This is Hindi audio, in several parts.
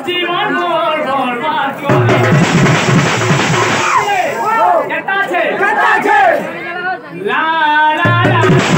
জীবন মোর বরবাদ করে কেটা আছে লা লা লা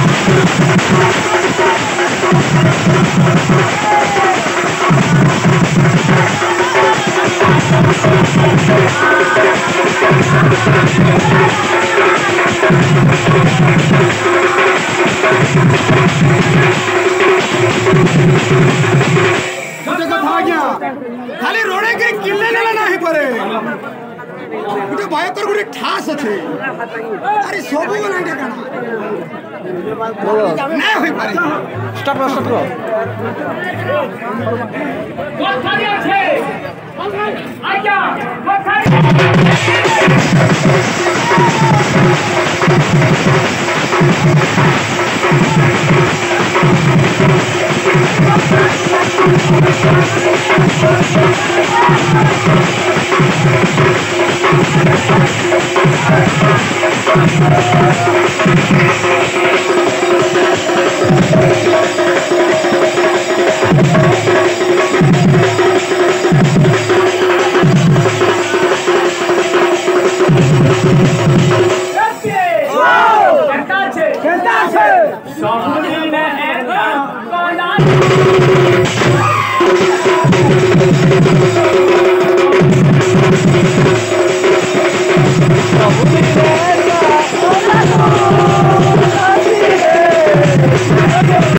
खाली रोडे के किल्ले लेला नाही परे गुटे भयकर गुटे ठास अछि अरे सबु बोला इटा काना ना होई पारे स्टॉप करो कोन खाली আছে आज्ञा कोन खाली